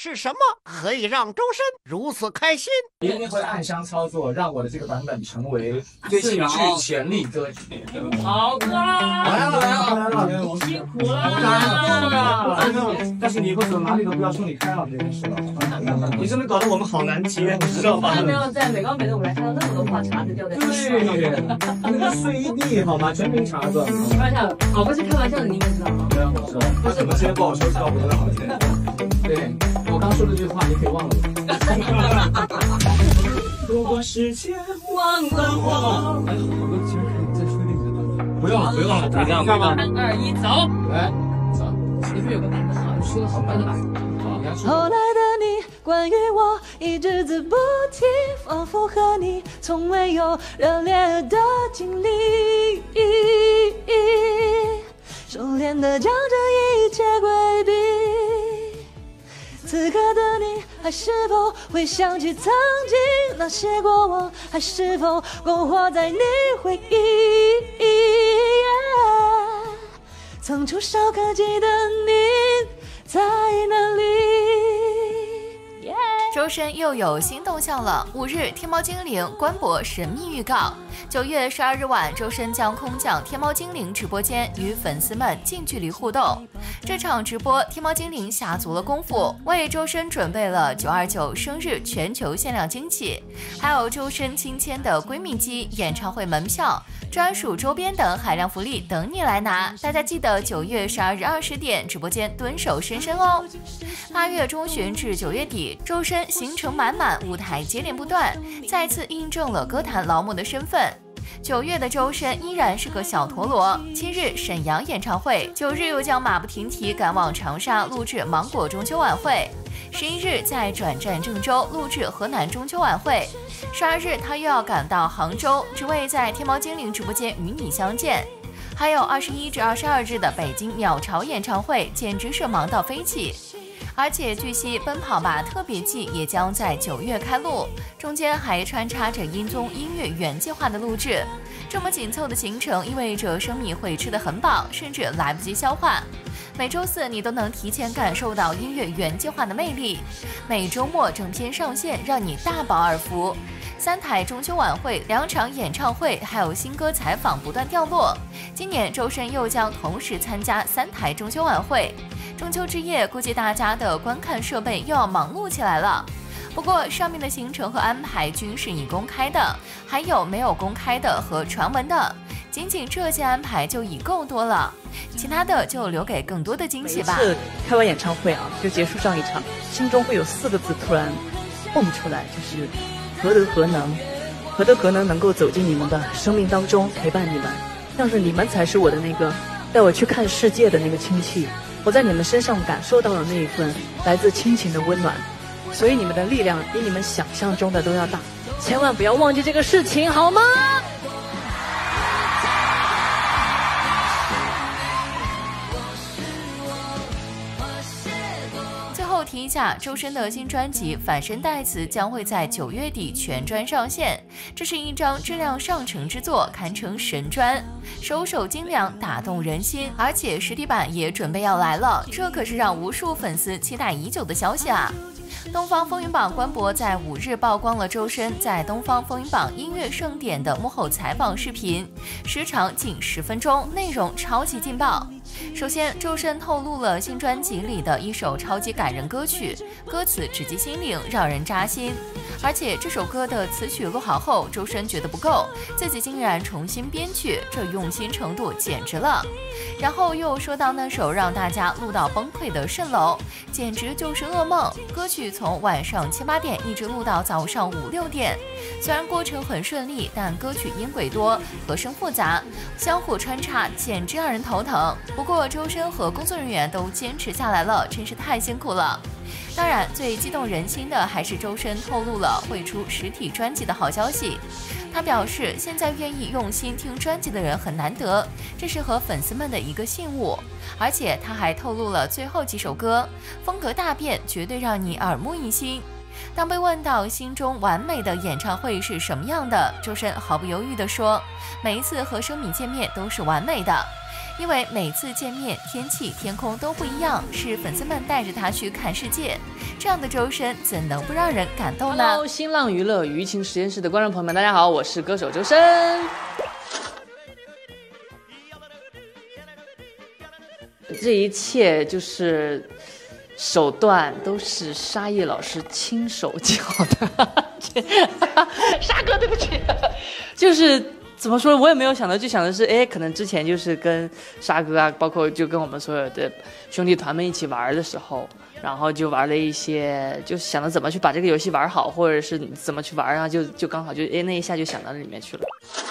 是什么可以让周深如此开心？ 一定会暗箱操作，让我的这个版本成为最具潜力歌曲。 好歌啦！ 来了， 辛苦了， 感动了。但是你以后走哪里都不要说你开朗这件事了。你真的搞得我们好难接，你知道吧？ 没有在美高美的舞台看到那么多话茬子掉在地上。 对，那个碎地好吗？全凭茬子。 开玩笑，好不是开玩笑的，你应该知道吗？ 对啊，我知道。他怎么接不好说，知道我知道。对，我刚说的这句话你可以忘了。如果时间忘了我，哎，好多其实可以再说一遍。不用了，你这样干嘛 ？3、2、1，走！ 来，走。 前面有个版本好像说的好快的吧？ 后来的你，关于我一直字不提，仿佛和你从未有热烈的经历，收敛的将这一切规避。此刻的你，还是否会想起曾经那些过往？还是否勾活在你回忆？曾触手可及的你在哪里？ 周深又有新动向了。5日，天猫精灵官博神秘预告：9月12日晚，周深将空降天猫精灵直播间，与粉丝们近距离互动。这场直播，天猫精灵下足了功夫，为周深准备了929生日全球限量惊喜，还有周深亲签的闺蜜机、演唱会门票、专属周边等海量福利等你来拿。大家记得9月12日20点直播间蹲守深深哦。8月中旬至9月底，周深行程满满，舞台接连不断，再次印证了歌坛劳模的身份。9月的周深依然是个小陀螺。7日沈阳演唱会，9日又将马不停蹄赶往长沙录制芒果中秋晚会，11日再转战郑州录制河南中秋晚会，12日他又要赶到杭州，只为在天猫精灵直播间与你相见。还有21至22日的北京鸟巢演唱会，简直是忙到飞起。而且据悉，奔跑吧特别季也将在9月开录，中间还穿插着音综音乐原计划的录制。这么紧凑的行程，意味着生米会吃得很饱，甚至来不及消化。每周四你都能提前感受到音乐原计划的魅力，每周末整篇上线，让你大饱耳福。3台中秋晚会、2场演唱会，还有新歌采访不断掉落。今年周深又将同时参加3台中秋晚会。中秋之夜，估计大家的观看设备又要忙碌起来了。不过上面的行程和安排均是已公开的，还有没有公开的和传闻的，仅仅这些安排就已够多了，其他的就留给更多的惊喜吧。 每次开完演唱会啊，就结束上一场，心中会有4个字突然蹦出来，就是何德何能，何德何能能够走进你们的生命当中陪伴你们，像是你们才是我的那个带我去看世界的那个亲戚。我在你们身上感受到了那一份来自亲情的温暖，所以你们的力量比你们想象中的都要大，千万不要忘记这个事情，好吗？ 最后提一下，周深的新专辑《反身代词》将会在9月底全专上线，这是一张质量上乘之作，堪称神专，首首精良，打动人心，而且实体版也准备要来了，这可是让无数粉丝期待已久的消息啊！东方风云榜官博在5日曝光了周深在东方风云榜音乐盛典的幕后采访视频，时长近10分钟，内容超级劲爆。首先，周深透露了新专辑里的一首超级感人歌曲，歌词直击心灵，让人扎心。而且这首歌的词曲录好后，周深觉得不够，自己竟然重新编曲，这用心程度简直了。然后又说到那首让大家录到崩溃的《蜃楼》，简直就是噩梦。歌曲从晚上7、8点一直录到早上5、6点，虽然过程很顺利，但歌曲音轨多，和声复杂，相互穿插，简直让人头疼。不过周深和工作人员都坚持下来了，真是太辛苦了。当然，最激动人心的还是周深透露了会出实体专辑的好消息。他表示，现在愿意用心听专辑的人很难得，这是和粉丝们的一个信物。而且他还透露了最后几首歌，风格大变，绝对让你耳目一新。当被问到心中完美的演唱会是什么样的，周深毫不犹豫地说，每一次和生米见面都是完美的。 因为每次见面天气天空都不一样，是粉丝们带着他去看世界。这样的周深怎能不让人感动呢？ Hello， 新浪娱乐舆情实验室的观众朋友们，大家好，我是歌手周深。这一切就是手段都是沙溢老师亲手教的。沙哥，对不起，就是怎么说，我也没有想到，就想的是，哎，可能之前就是跟沙哥啊，包括就跟我们所有的兄弟团们一起玩的时候，然后就玩了一些，就想着怎么去把这个游戏玩好，或者是怎么去玩啊，就刚好就哎那一下就想到那里面去了。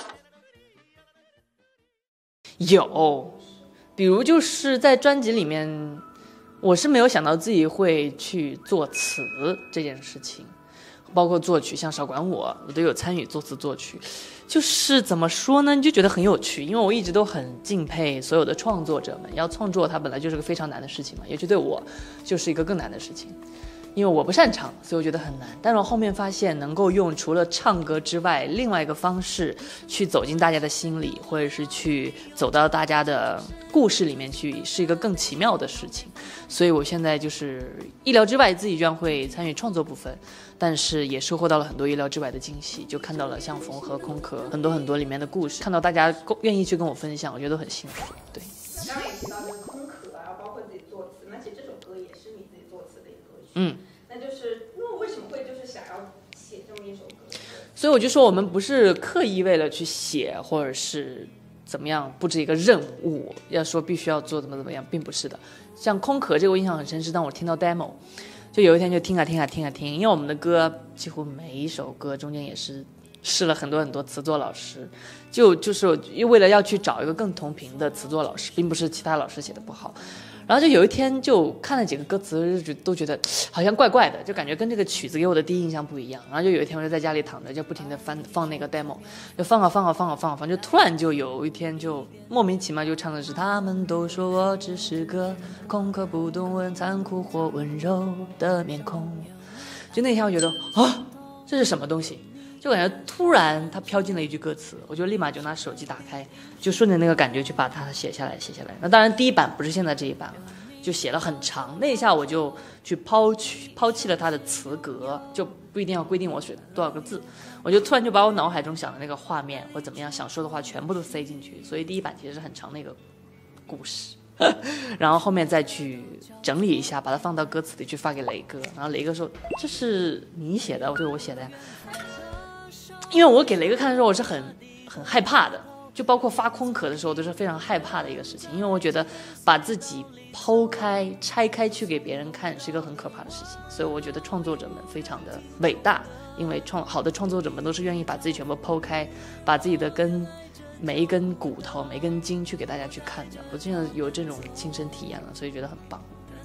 有，比如就是在专辑里面，我是没有想到自己会去作词这件事情。包括作曲，像少管我都有参与作词作曲，就是怎么说呢，你就觉得很有趣，因为我一直都很敬佩所有的创作者们，要创作它本来就是个非常难的事情嘛，也许对我就是一个更难的事情，因为我不擅长，所以我觉得很难。但是我后面发现，能够用除了唱歌之外另外一个方式去走进大家的心里，或者是去走到大家的故事里面去，是一个更奇妙的事情。所以我现在就是意料之外，自己居然会参与创作部分，但是也收获到了很多意料之外的惊喜，就看到了像缝合、空壳很多里面的故事，看到大家愿意去跟我分享，我觉得都很幸福。对， 刚刚也提到这个空壳啊，包括自己作词，那其实这首歌也是你自己作词的一个歌曲。那就是那为什么会就是想要写这么一首歌？ 所以我就说我们不是刻意为了去写，或者是怎么样布置一个任务，要说必须要做怎么样，并不是的。像空壳这个我印象很深，是当我听到 demo， 就有一天就听啊，因为我们的歌几乎每一首歌中间也是试了很多词作老师，就是为了要去找一个更同频的词作老师，并不是其他老师写的不好。然后就有一天就看了几个歌词，都觉得好像怪怪的，就感觉跟这个曲子给我的第一印象不一样。然后就有一天我就在家里躺着，就不停的放那个 demo， 就放，就突然就有一天就莫名其妙就唱的是他们都说我只是个空壳，不懂问残酷或温柔的面孔。就那天我觉得啊，这是什么东西？就感觉突然它飘进了一句歌词，我就立马就拿手机打开，就顺着那个感觉去把它写下来。那当然第一版不是现在这一版了，就写了很长。那一下我就去抛弃了它的词格，就不一定要规定我写多少个字，我就突然就把我脑海中想的那个画面或怎么样想说的话全部都塞进去。所以第一版其实是很长的一个故事。然后后面再去整理一下，把它放到歌词里去发给雷哥，然后雷哥说这是你写的，我说我写的呀。因为我给雷哥看的时候，我是很害怕的，就包括发空壳的时候都是非常害怕的一个事情，因为我觉得把自己剖开、拆开去给别人看是一个很可怕的事情，所以我觉得创作者们非常的伟大，因为好的创作者们都是愿意把自己全部剖开，把自己的每一根骨头、每一根筋去给大家去看的。我真的有这种亲身体验了，所以觉得很棒。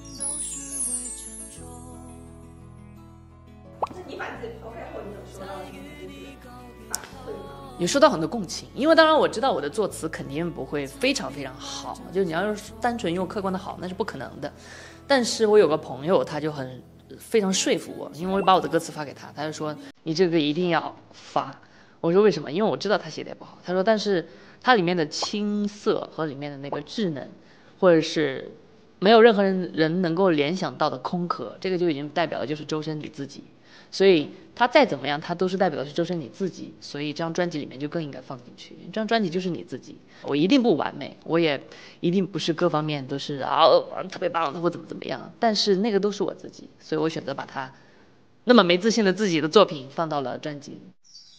那你把自己抛开后，你有收到什么反馈吗？ 也收到很多共情，因为当然我知道我的作词肯定不会非常好，就你要是单纯用客观的好，那是不可能的。但是我有个朋友，他就非常说服我，因为我把我的歌词发给他，他就说你这个一定要发。我说为什么？因为我知道他写的也不好。他说但是它里面的青涩和里面的那个稚嫩，或者是没有任何人能够联想到的空壳，这个就已经代表的就是周深你自己。所以他再怎么样，他都是代表的是周深你自己，所以这张专辑里面就更应该放进去。这张专辑就是你自己，我一定不完美，我也一定不是各方面都是特别棒或怎么样，但是那个都是我自己，所以我选择把它那么没自信的自己的作品放到了专辑里。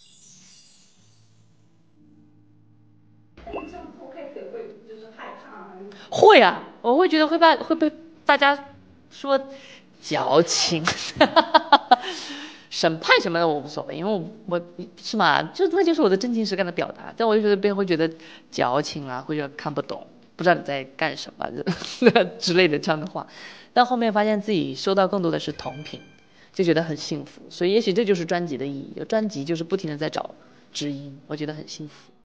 这样抛开可会就是害怕。 会啊，我会觉得会被大家说矫情。审判什么的我无所谓，因为我是嘛，那就是我的真情实感的表达。但我就觉得别人会觉得矫情啊，或者看不懂，不知道你在干什么之类的这样的话。但后面发现自己收到更多的是同频，就觉得很幸福。所以也许这就是专辑的意义，专辑就是不停的在找知音，我觉得很幸福。